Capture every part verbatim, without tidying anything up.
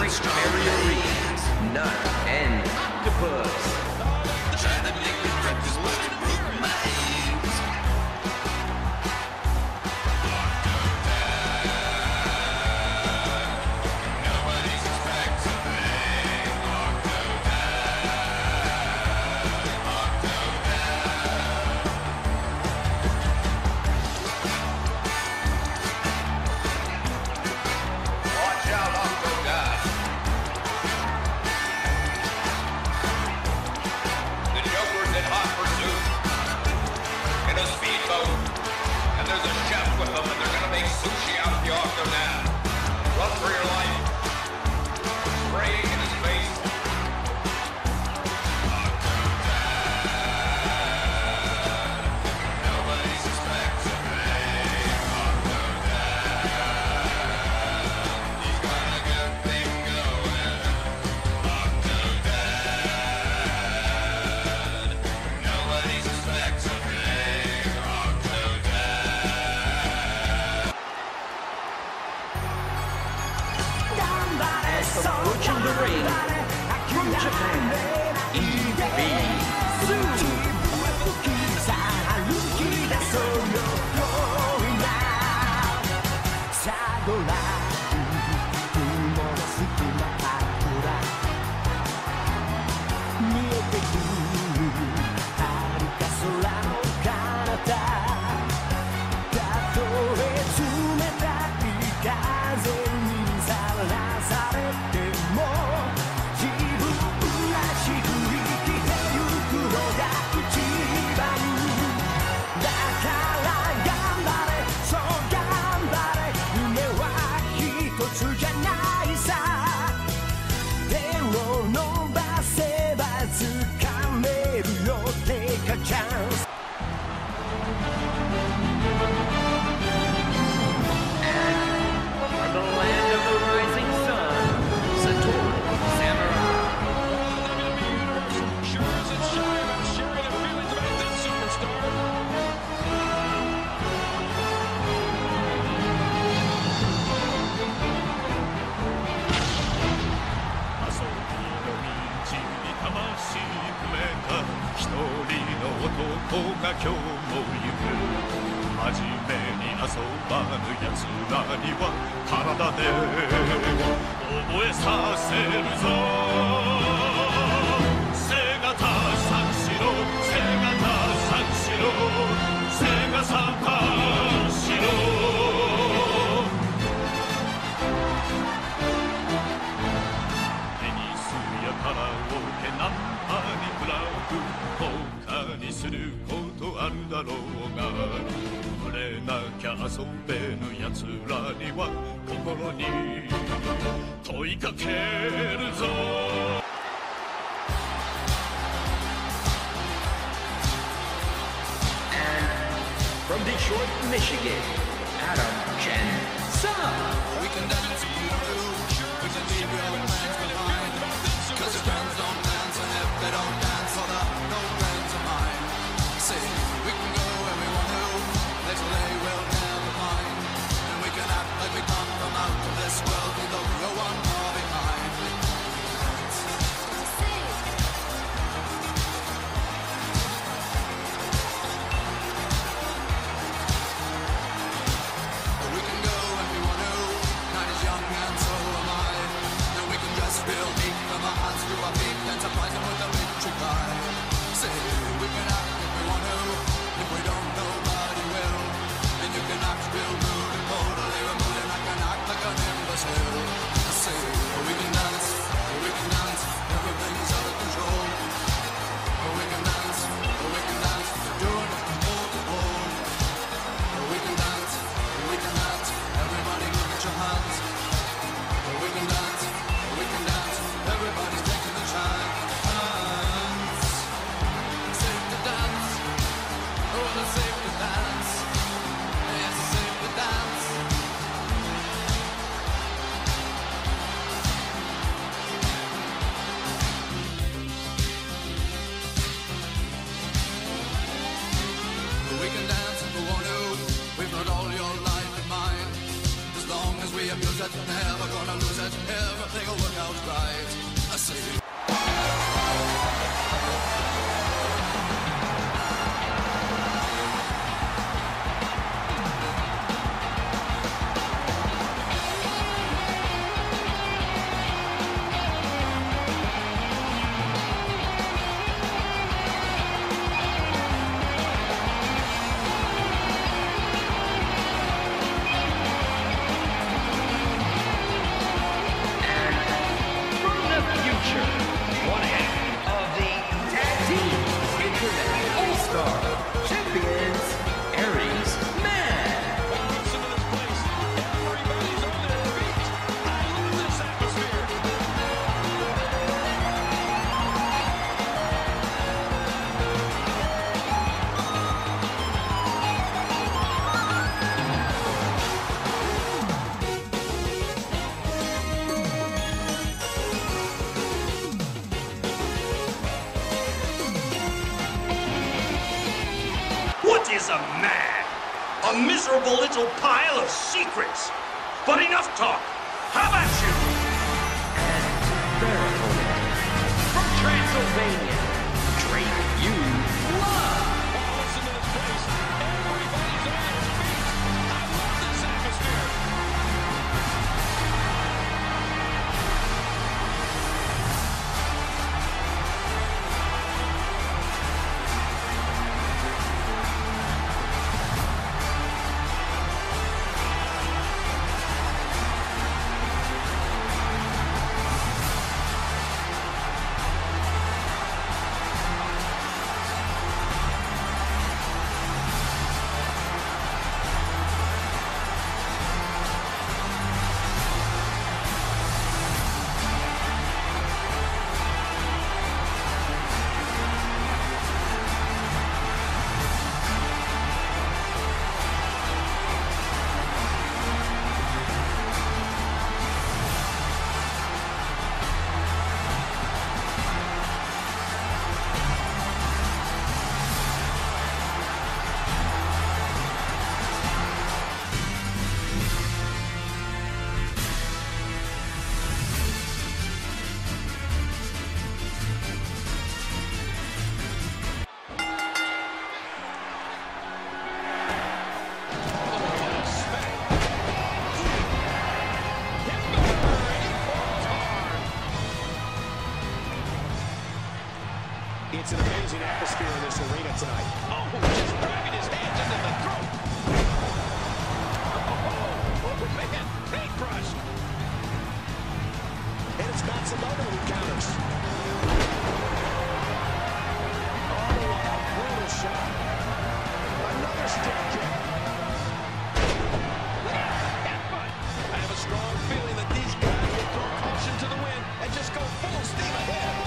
Fairies, Nut, and Octopus. Trying to make me breakfast, but it broke my eggs. Nobody's expecting me. Watch out, Octodad. The Joker's in hot pursuit in a speedboat, and there's a chef with them, and they're gonna make sushi out of the Octodad. Run for your life. Spraying in his face. Nobody's expecting me. He's got a good thing going. Octodad. Nobody's expecting me. Octodad. Approaching the ring from Japan, E V Chance. From the land of the rising sun, Satori Samurai. Sure isn't shy about sharing their feelings about this superstar. From Detroit, Michigan, Adam Jensen. We can dance if we want to. We can leave your old friends behind. Cause your friends don't dance, and if they don't dance, well, they're no friends of mine. See, we can go where we want to. Little they will never mind. And we can act like we come from out of this world. We don't go one far behind. We can go if we want to. we abuse it, never gonna lose it. Everything will work out right. I say. What is a man? A miserable little pile of secrets. But enough talk. How about you? And their opponent, from Transylvania, Drake U. Love. Listen to this place. Everybody's on their feet. I love this atmosphere. It's an amazing atmosphere in this arena tonight. Oh, just driving his hands into the throat. Oh, oh man, paintbrush. And it's Matsumoto who counters. Oh, what a brutal shot. Another stick kick. I have a strong feeling that these guys will throw caution to the wind and just go full steam ahead.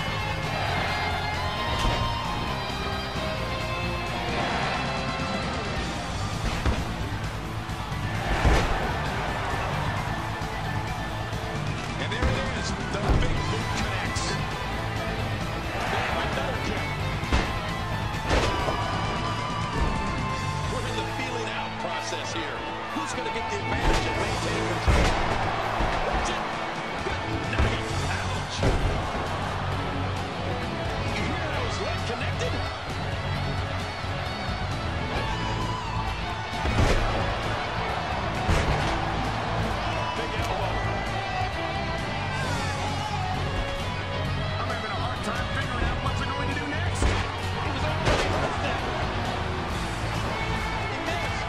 Who's going to get the advantage and maintain control? Good night. Ouch. You hear how his leg connected? Big elbow. I'm having a hard time figuring out what they're going to do next. He was already first step. He missed.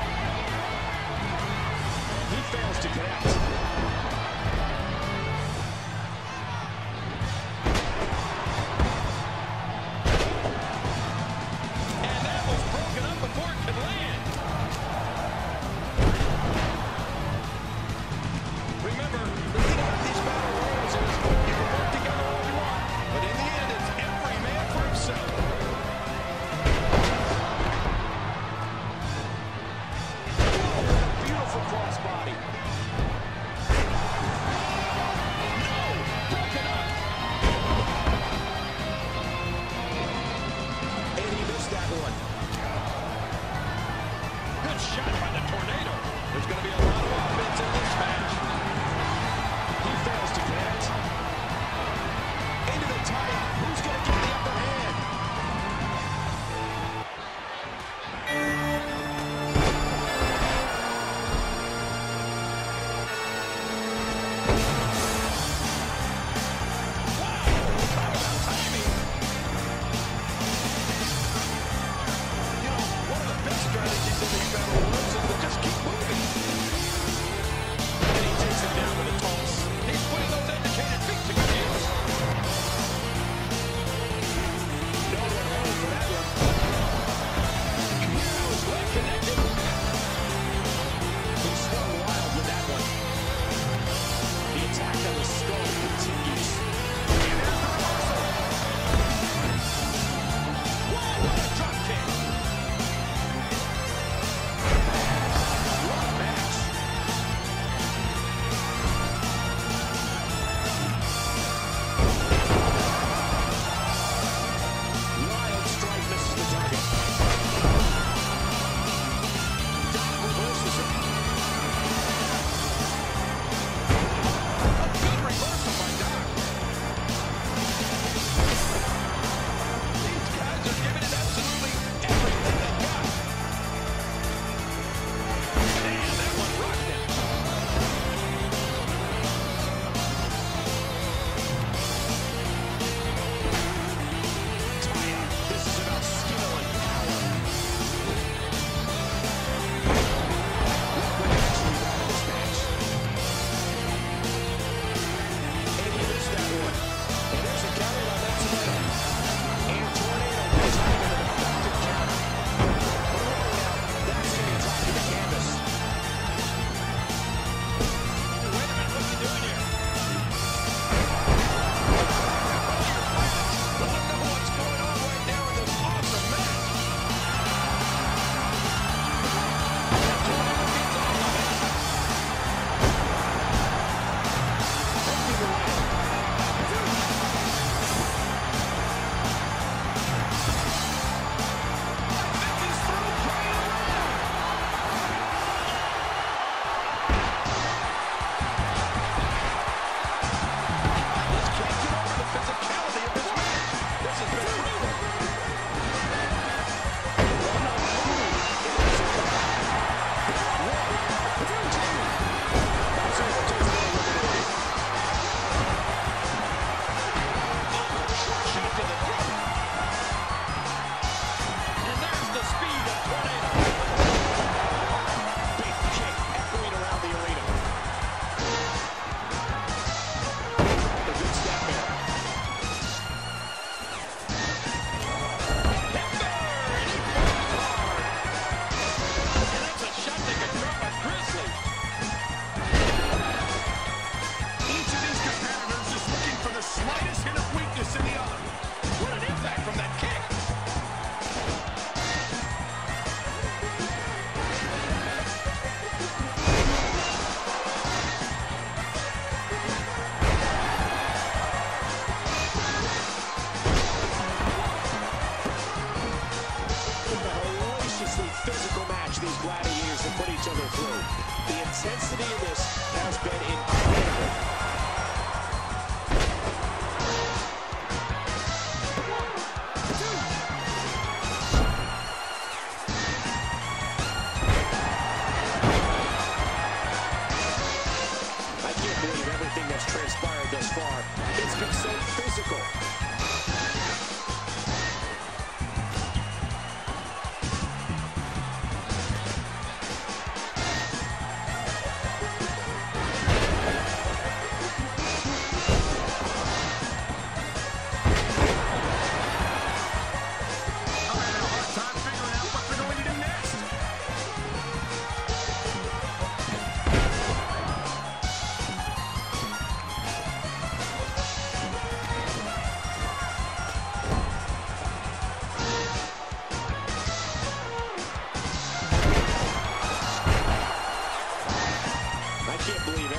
He fails to connect. And that was broken up before it could land. Remember, the thing about these battle royals is you can work together all you want, but in the end, it's every man for himself. Beautiful crossbody.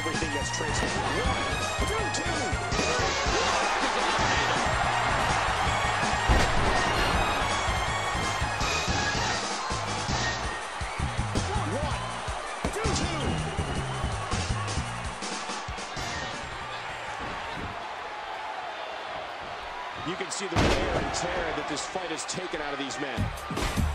everything that's transferred. One, two, two. One, two, two. You can see the wear and tear that this fight has taken out of these men.